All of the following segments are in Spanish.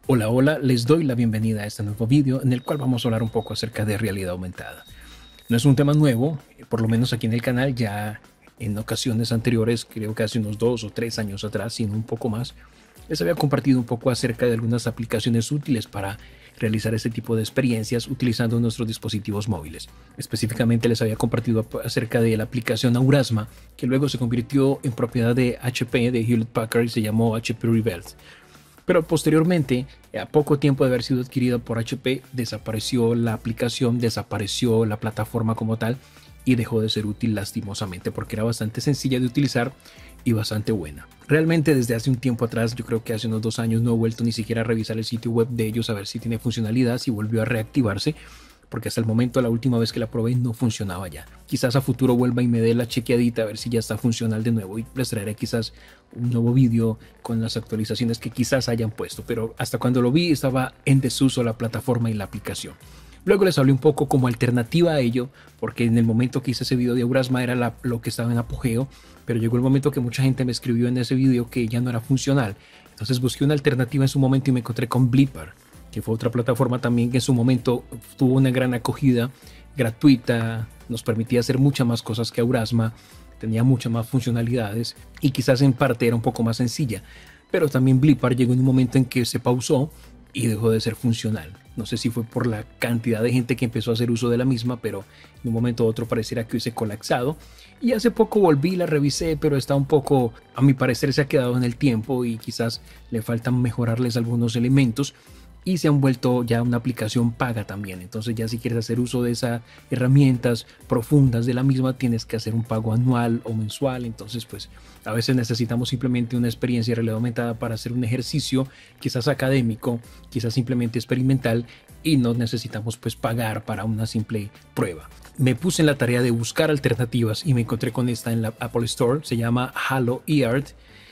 Hola, hola, les doy la bienvenida a este nuevo vídeo en el cual vamos a hablar un poco acerca de realidad aumentada. No es un tema nuevo, por lo menos aquí en el canal ya en ocasiones anteriores, creo que hace unos 2 o 3 años atrás, sino un poco más, les había compartido un poco acerca de algunas aplicaciones útiles para realizar este tipo de experiencias utilizando nuestros dispositivos móviles. Específicamente les había compartido acerca de la aplicación Aurasma, que luego se convirtió en propiedad de HP, de Hewlett Packard, y se llamó HP Rebuild. Pero posteriormente, a poco tiempo de haber sido adquirida por HP, desapareció la aplicación, desapareció la plataforma como tal y dejó de ser útil lastimosamente porque era bastante sencilla de utilizar y bastante buena. Realmente desde hace un tiempo atrás, yo creo que hace unos 2 años, no he vuelto ni siquiera a revisar el sitio web de ellos a ver si tiene funcionalidad, si volvió a reactivarse, porque hasta el momento la última vez que la probé no funcionaba ya. Quizás a futuro vuelva y me dé la chequeadita a ver si ya está funcional de nuevo y les traeré quizás un nuevo vídeo con las actualizaciones que quizás hayan puesto, pero hasta cuando lo vi estaba en desuso la plataforma y la aplicación. Luego les hablé un poco como alternativa a ello, porque en el momento que hice ese video de Aurasma era lo que estaba en apogeo, pero llegó el momento que mucha gente me escribió en ese video que ya no era funcional. Entonces busqué una alternativa en su momento y me encontré con Blippar, que fue otra plataforma también que en su momento tuvo una gran acogida, gratuita, nos permitía hacer muchas más cosas que Aurasma, tenía muchas más funcionalidades y quizás en parte era un poco más sencilla. Pero también Blippar llegó en un momento en que se pausó y dejó de ser funcional. No sé si fue por la cantidad de gente que empezó a hacer uso de la misma, pero en un momento u otro pareciera que hubiese colapsado. Y hace poco volví, la revisé, pero está un poco, a mi parecer, se ha quedado en el tiempo y quizás le faltan mejorarles algunos elementos. Y se han vuelto ya una aplicación paga también. Entonces ya si quieres hacer uso de esas herramientas profundas de la misma, tienes que hacer un pago anual o mensual. Entonces pues a veces necesitamos simplemente una experiencia de realidad aumentada para hacer un ejercicio quizás académico, quizás simplemente experimental, y no necesitamos pues pagar para una simple prueba. Me puse en la tarea de buscar alternativas y me encontré con esta en la Apple Store. Se llama Halo eArt.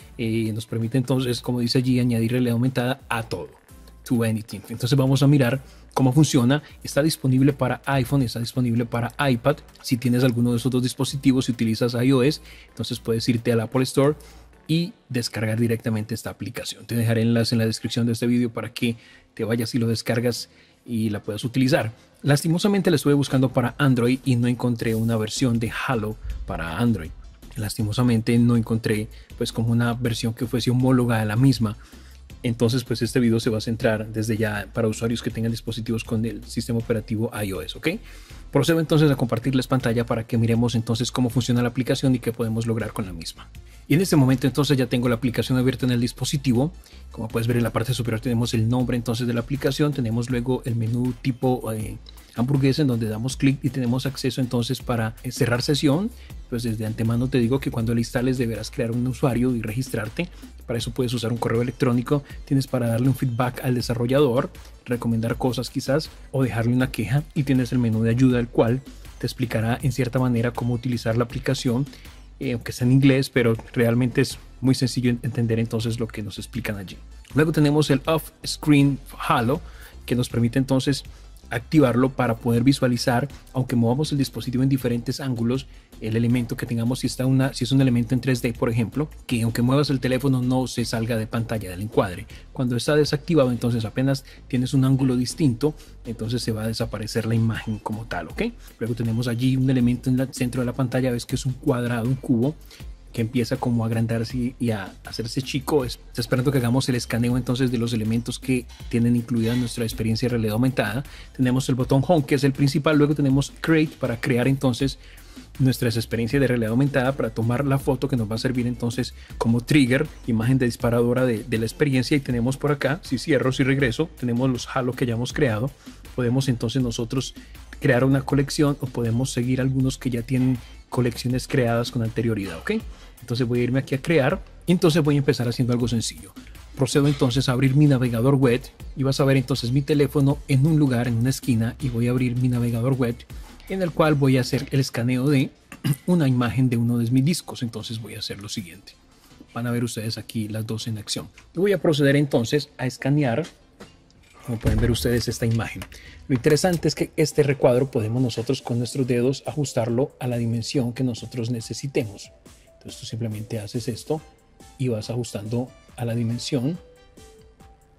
Nos permite entonces, como dice allí, añadir realidad aumentada a todo. To anything. Entonces vamos a mirar cómo funciona. Está disponible para iPhone, está disponible para iPad. Si tienes alguno de esos dos dispositivos y utilizas iOS, entonces puedes irte al Apple Store y descargar directamente esta aplicación. Te dejaré el enlace en la descripción de este video para que te vayas y lo descargas y la puedas utilizar. Lastimosamente la estuve buscando para Android y no encontré una versión de Halo para Android. Lastimosamente no encontré pues como una versión que fuese homóloga a la misma. Entonces pues este video se va a centrar desde ya para usuarios que tengan dispositivos con el sistema operativo iOS, ¿ok? Procedo entonces a compartirles pantalla para que miremos entonces cómo funciona la aplicación y qué podemos lograr con la misma. Y en este momento entonces ya tengo la aplicación abierta en el dispositivo. Como puedes ver en la parte superior tenemos el nombre entonces de la aplicación, tenemos luego el menú tipo hamburguesa en donde damos clic y tenemos acceso entonces para cerrar sesión. Pues desde antemano te digo que cuando la instales deberás crear un usuario y registrarte. Para eso puedes usar un correo electrónico, tienes para darle un feedback al desarrollador, recomendar cosas quizás o dejarle una queja, y tienes el menú de ayuda el cual te explicará en cierta manera cómo utilizar la aplicación, aunque está en inglés, pero realmente es muy sencillo entender entonces lo que nos explican allí. Luego tenemos el Off-Screen Halo, que nos permite entonces activarlo para poder visualizar, aunque movamos el dispositivo en diferentes ángulos, el elemento que tengamos. Si es un elemento en 3D, por ejemplo, que aunque muevas el teléfono no se salga de pantalla del encuadre. Cuando está desactivado, entonces apenas tienes un ángulo distinto, entonces se va a desaparecer la imagen como tal, ¿ok? Luego tenemos allí un elemento en el centro de la pantalla, ves que es un cuadrado, un cubo, que empieza como a agrandarse y a hacerse chico. Está esperando que hagamos el escaneo entonces de los elementos que tienen incluida nuestra experiencia de realidad aumentada. Tenemos el botón Home, que es el principal. Luego tenemos Create para crear entonces nuestras experiencias de realidad aumentada, para tomar la foto que nos va a servir entonces como trigger, imagen de disparadora de la experiencia. Y tenemos por acá, si cierro, si regreso, tenemos los Halo que ya hemos creado. Podemos entonces nosotros crear una colección o podemos seguir algunos que ya tienen colecciones creadas con anterioridad, ¿ok? Entonces voy a irme aquí a crear y entonces voy a empezar haciendo algo sencillo. Procedo entonces a abrir mi navegador web y vas a ver entonces mi teléfono en un lugar, en una esquina, y voy a abrir mi navegador web en el cual voy a hacer el escaneo de una imagen de uno de mis discos. Entonces voy a hacer lo siguiente. Van a ver ustedes aquí las dos en acción. Y voy a proceder entonces a escanear, como pueden ver ustedes, esta imagen. Lo interesante es que este recuadro podemos nosotros con nuestros dedos ajustarlo a la dimensión que nosotros necesitemos. Entonces tú simplemente haces esto y vas ajustando a la dimensión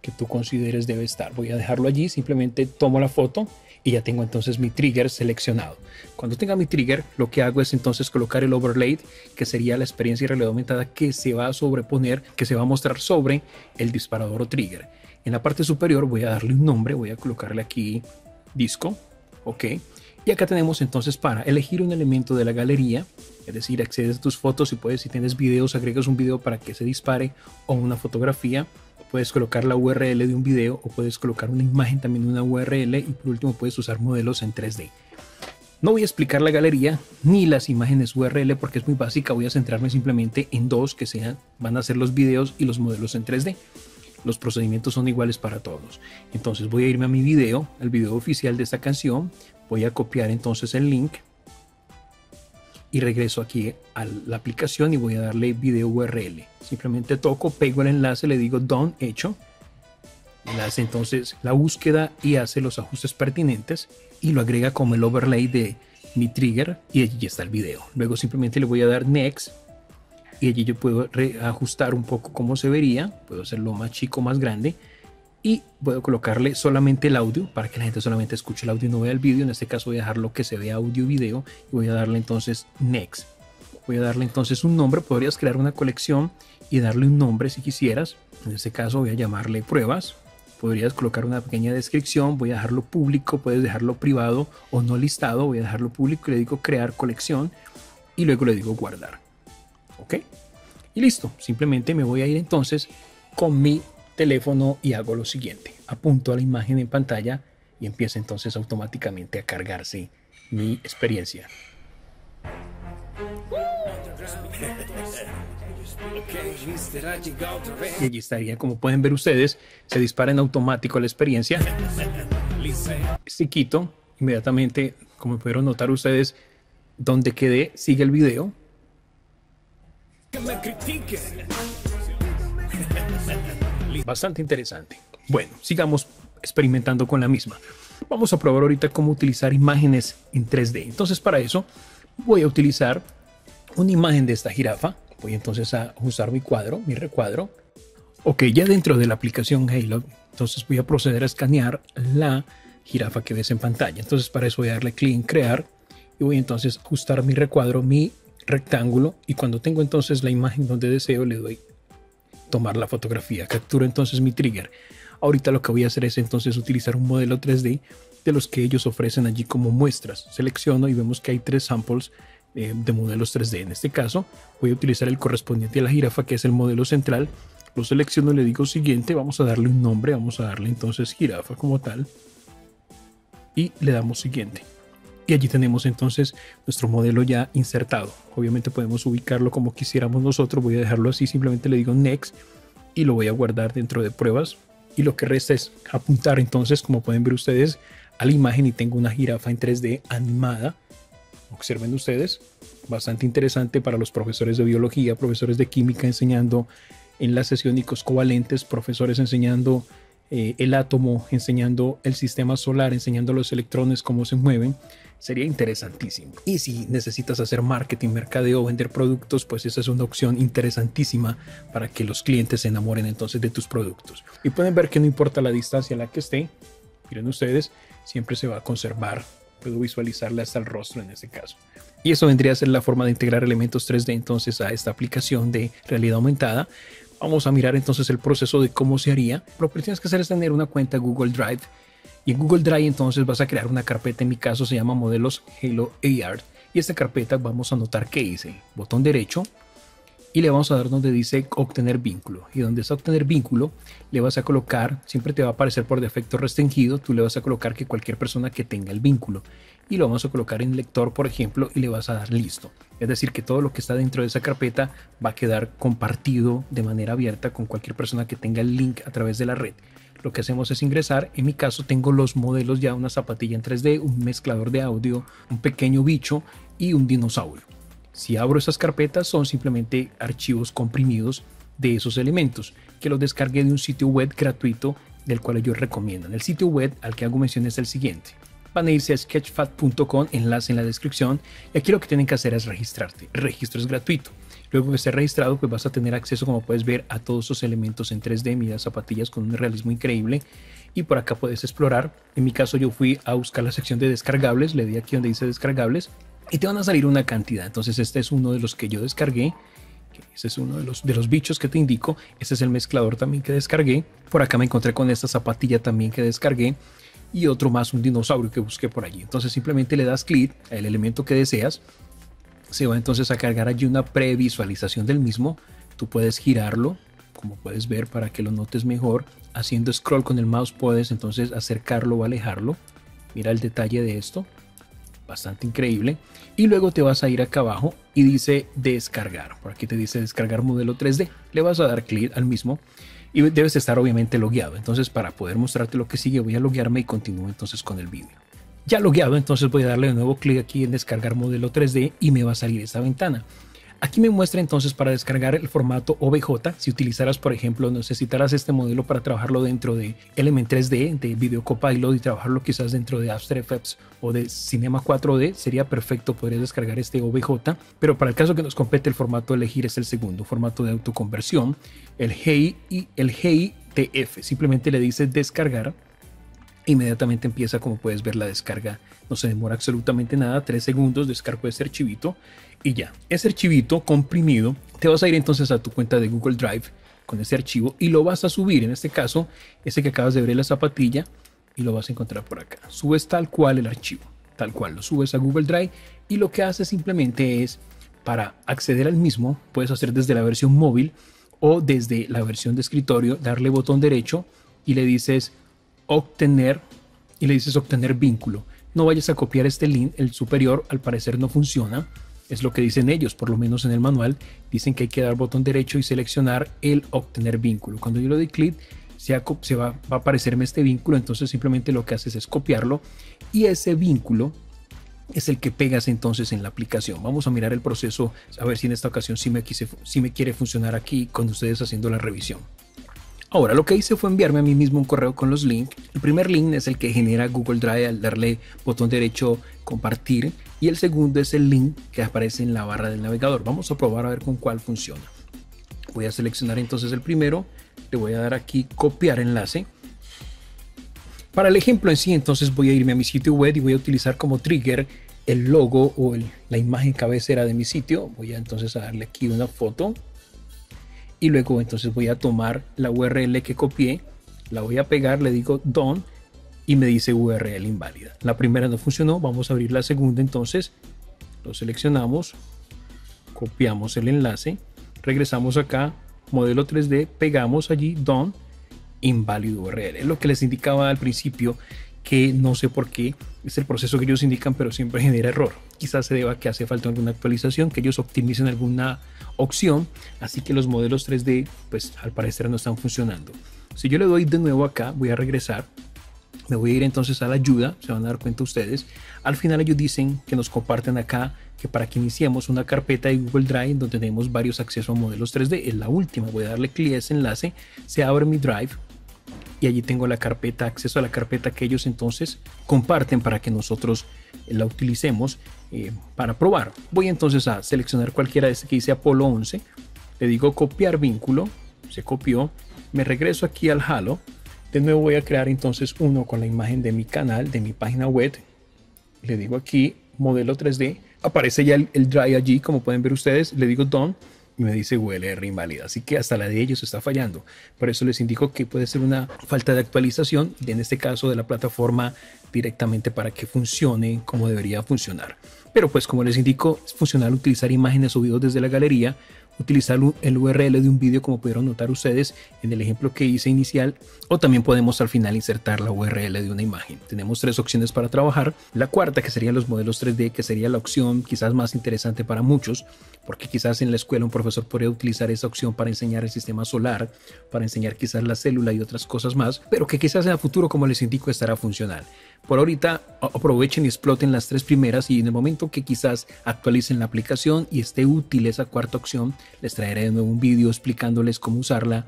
que tú consideres debe estar. Voy a dejarlo allí, simplemente tomo la foto y ya tengo entonces mi trigger seleccionado. Cuando tenga mi trigger, lo que hago es entonces colocar el overlay, que sería la experiencia de realidad aumentada que se va a sobreponer, que se va a mostrar sobre el disparador o trigger. En la parte superior voy a darle un nombre, voy a colocarle aquí disco, ok. Y acá tenemos entonces para elegir un elemento de la galería, es decir, accedes a tus fotos y puedes, si tienes videos, agregas un video para que se dispare o una fotografía. Puedes colocar la URL de un video o puedes colocar una imagen también, una URL, y por último puedes usar modelos en 3D. No voy a explicar la galería ni las imágenes URL porque es muy básica, voy a centrarme simplemente en dos que van a ser los videos y los modelos en 3D. Los procedimientos son iguales para todos. Entonces voy a irme a mi video, el video oficial de esta canción. Voy a copiar entonces el link y regreso aquí a la aplicación y voy a darle video URL. Simplemente toco, pego el enlace, le digo done, hecho. Le hace entonces la búsqueda y hace los ajustes pertinentes y lo agrega como el overlay de mi trigger y allí ya está el video. Luego simplemente le voy a dar next y allí yo puedo reajustar un poco cómo se vería. Puedo hacerlo más chico, más grande. Y puedo colocarle solamente el audio para que la gente solamente escuche el audio y no vea el vídeo. En este caso voy a dejarlo que se vea audio y video y voy a darle entonces next. Voy a darle entonces un nombre. Podrías crear una colección y darle un nombre si quisieras. En este caso voy a llamarle pruebas. Podrías colocar una pequeña descripción. Voy a dejarlo público, puedes dejarlo privado o no listado. Voy a dejarlo público y le digo crear colección y luego le digo guardar. Ok, y listo. Simplemente me voy a ir entonces con mi teléfono y hago lo siguiente: apunto a la imagen en pantalla y empieza entonces automáticamente a cargarse mi experiencia. Y allí estaría, como pueden ver ustedes, se dispara en automático la experiencia. Si quito inmediatamente, como pudieron notar ustedes, donde quedé sigue el video. Bastante interesante. Bueno, sigamos experimentando con la misma. Vamos a probar ahorita cómo utilizar imágenes en 3D. Entonces, para eso voy a utilizar una imagen de esta jirafa. Voy entonces a usar mi cuadro, mi recuadro. Ok, ya dentro de la aplicación Halo, entonces voy a proceder a escanear la jirafa que ves en pantalla. Entonces, para eso voy a darle clic en crear y voy entonces a ajustar mi recuadro, mi rectángulo, y cuando tengo entonces la imagen donde deseo le doy tomar la fotografía, capturo entonces mi trigger. Ahorita lo que voy a hacer es entonces utilizar un modelo 3D de los que ellos ofrecen allí como muestras. Selecciono y vemos que hay 3 samples de modelos 3D. En este caso voy a utilizar el correspondiente a la jirafa, que es el modelo central. Lo selecciono, le digo siguiente, vamos a darle un nombre, vamos a darle entonces jirafa como tal y le damos siguiente. Y allí tenemos entonces nuestro modelo ya insertado. Obviamente podemos ubicarlo como quisiéramos nosotros. Voy a dejarlo así, simplemente le digo next y lo voy a guardar dentro de pruebas. Y lo que resta es apuntar entonces, como pueden ver ustedes, a la imagen y tengo una jirafa en 3D animada. Observen ustedes, bastante interesante para los profesores de biología, profesores de química enseñando enlaces iónicos covalentes, profesores enseñando el átomo, enseñando el sistema solar, enseñando los electrones cómo se mueven. Sería interesantísimo. Y si necesitas hacer marketing, mercadeo, vender productos, pues esa es una opción interesantísima para que los clientes se enamoren entonces de tus productos. Y pueden ver que no importa la distancia en la que esté, miren ustedes, siempre se va a conservar. Puedo visualizarle hasta el rostro en este caso. Y eso vendría a ser la forma de integrar elementos 3D entonces a esta aplicación de realidad aumentada. Vamos a mirar entonces el proceso de cómo se haría. Lo que tienes que hacer es tener una cuenta Google Drive. Y en Google Drive entonces vas a crear una carpeta, en mi caso se llama modelos Halo AR. Y esta carpeta vamos a anotar que hice botón derecho y le vamos a dar donde dice obtener vínculo. Y donde está obtener vínculo le vas a colocar, siempre te va a aparecer por defecto restringido, tú le vas a colocar que cualquier persona que tenga el vínculo. Y lo vamos a colocar en lector, por ejemplo, y le vas a dar listo. Es decir, que todo lo que está dentro de esa carpeta va a quedar compartido de manera abierta con cualquier persona que tenga el link a través de la red. Lo que hacemos es ingresar, en mi caso tengo los modelos ya, una zapatilla en 3D, un mezclador de audio, un pequeño bicho y un dinosaurio. Si abro esas carpetas son simplemente archivos comprimidos de esos elementos que los descargué de un sitio web gratuito del cual ellos recomiendan. El sitio web al que hago mención es el siguiente. Van a irse a sketchfab.com, enlace en la descripción, y aquí lo que tienen que hacer es registrarte. El registro es gratuito. Luego que esté registrado, pues vas a tener acceso, como puedes ver, a todos esos elementos en 3D, mira, zapatillas con un realismo increíble. Y por acá puedes explorar. En mi caso yo fui a buscar la sección de descargables, le di aquí donde dice descargables y te van a salir una cantidad. Entonces este es uno de los que yo descargué. Ese es uno de los bichos que te indico. Este es el mezclador también que descargué. Por acá me encontré con esta zapatilla también que descargué. Y otro más, un dinosaurio que busqué por allí. Entonces simplemente le das clic al elemento que deseas. Se va entonces a cargar allí una previsualización del mismo. Tú puedes girarlo, como puedes ver, para que lo notes mejor. Haciendo scroll con el mouse puedes entonces acercarlo o alejarlo. Mira el detalle de esto, bastante increíble. Y luego te vas a ir acá abajo y dice descargar. Por aquí te dice descargar modelo 3D. Le vas a dar clic al mismo y debes estar obviamente logueado. Entonces, para poder mostrarte lo que sigue, voy a loguearme y continúo entonces con el vídeo. Ya logueado, entonces voy a darle de nuevo clic aquí en descargar modelo 3D y me va a salir esta ventana. Aquí me muestra entonces para descargar el formato OBJ. Si utilizaras, por ejemplo, necesitarás este modelo para trabajarlo dentro de Element 3D, de Video Copilot, y trabajarlo quizás dentro de After Effects o de Cinema 4D, sería perfecto, podrías descargar este OBJ. Pero para el caso que nos compete, el formato a elegir es el segundo, formato de autoconversión, el GI y el GITF. Simplemente le dices descargar. Inmediatamente empieza, como puedes ver, la descarga. No se demora absolutamente nada, 3 segundos, descargo ese archivito y ya. Ese archivito comprimido, te vas a ir entonces a tu cuenta de Google Drive con ese archivo y lo vas a subir. En este caso, ese que acabas de ver, la zapatilla, y lo vas a encontrar por acá. Subes tal cual el archivo, tal cual, lo subes a Google Drive y lo que haces simplemente es, para acceder al mismo, puedes hacer desde la versión móvil o desde la versión de escritorio, darle botón derecho y le dices obtener y le dices obtener vínculo. No vayas a copiar este link, el superior al parecer no funciona, es lo que dicen ellos, por lo menos en el manual dicen que hay que dar botón derecho y seleccionar el obtener vínculo. Cuando yo le doy clic va a aparecerme este vínculo, entonces simplemente lo que haces es copiarlo y ese vínculo es el que pegas entonces en la aplicación. Vamos a mirar el proceso, a ver si en esta ocasión sí me quiere funcionar aquí con ustedes haciendo la revisión. Ahora lo que hice fue enviarme a mí mismo un correo con los links. El primer link es el que genera Google Drive al darle botón derecho compartir y el segundo es el link que aparece en la barra del navegador. Vamos a probar a ver con cuál funciona. Voy a seleccionar entonces el primero, le voy a dar aquí copiar enlace. Para el ejemplo en sí, entonces voy a irme a mi sitio web y voy a utilizar como trigger el logo o la imagen cabecera de mi sitio. Voy a entonces a darle aquí una foto. Y luego entonces voy a tomar la URL que copié, la voy a pegar, le digo done y me dice URL inválida. La primera no funcionó, vamos a abrir la segunda entonces, lo seleccionamos, copiamos el enlace, regresamos acá, modelo 3D, pegamos allí done, inválido URL. Es lo que les indicaba al principio, que no sé por qué es el proceso que ellos indican, pero siempre genera error. Quizás se deba a que hace falta alguna actualización, que ellos optimicen alguna opción, así que los modelos 3D pues al parecer no están funcionando. Si yo le doy de nuevo acá, voy a regresar, me voy a ir entonces a la ayuda, se van a dar cuenta ustedes. Al final ellos dicen que nos comparten acá que para que iniciemos una carpeta de Google Drive donde tenemos varios accesos a modelos 3D. Es la última, voy a darle clic a ese enlace, se abre mi Drive y allí tengo la carpeta, acceso a la carpeta que ellos entonces comparten para que nosotros la utilicemos para probar. Voy entonces a seleccionar cualquiera de este que dice Apolo 11, le digo copiar vínculo, se copió, me regreso aquí al Halo, de nuevo voy a crear entonces uno con la imagen de mi canal, de mi página web, le digo aquí modelo 3D, aparece ya el Drive allí, como pueden ver ustedes, le digo done, y me dice URL inválida, así que hasta la de ellos está fallando. Por eso les indico que puede ser una falta de actualización, en este caso de la plataforma, directamente para que funcione como debería funcionar. Pero pues como les indico, es funcional utilizar imágenes o videos desde la galería, utilizar el URL de un vídeo como pudieron notar ustedes en el ejemplo que hice inicial, o también podemos al final insertar la URL de una imagen. Tenemos 3 opciones para trabajar. La cuarta, que serían los modelos 3D, que sería la opción quizás más interesante para muchos, porque quizás en la escuela un profesor podría utilizar esa opción para enseñar el sistema solar, para enseñar quizás la célula y otras cosas más, pero que quizás en el futuro, como les indico, estará funcional. Por ahorita aprovechen y exploten las 3 primeras y en el momento que quizás actualicen la aplicación y esté útil esa cuarta opción, les traeré de nuevo un vídeo explicándoles cómo usarla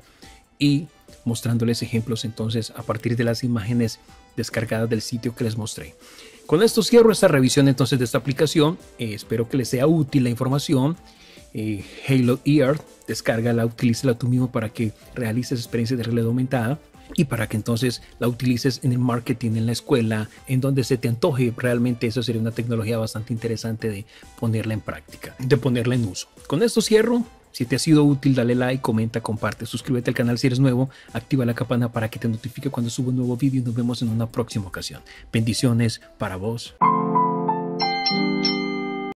y mostrándoles ejemplos entonces a partir de las imágenes descargadas del sitio que les mostré. Con esto cierro esta revisión entonces de esta aplicación. Espero que les sea útil la información. Halo ER, descárgala, utilízala tú mismo para que realices experiencias de realidad aumentada y para que entonces la utilices en el marketing, en la escuela, en donde se te antoje. Realmente eso sería una tecnología bastante interesante de ponerla en práctica, de ponerla en uso. Con esto cierro. Si te ha sido útil, dale like, comenta, comparte, suscríbete al canal si eres nuevo, activa la campana para que te notifique cuando suba un nuevo vídeo y nos vemos en una próxima ocasión. Bendiciones para vos.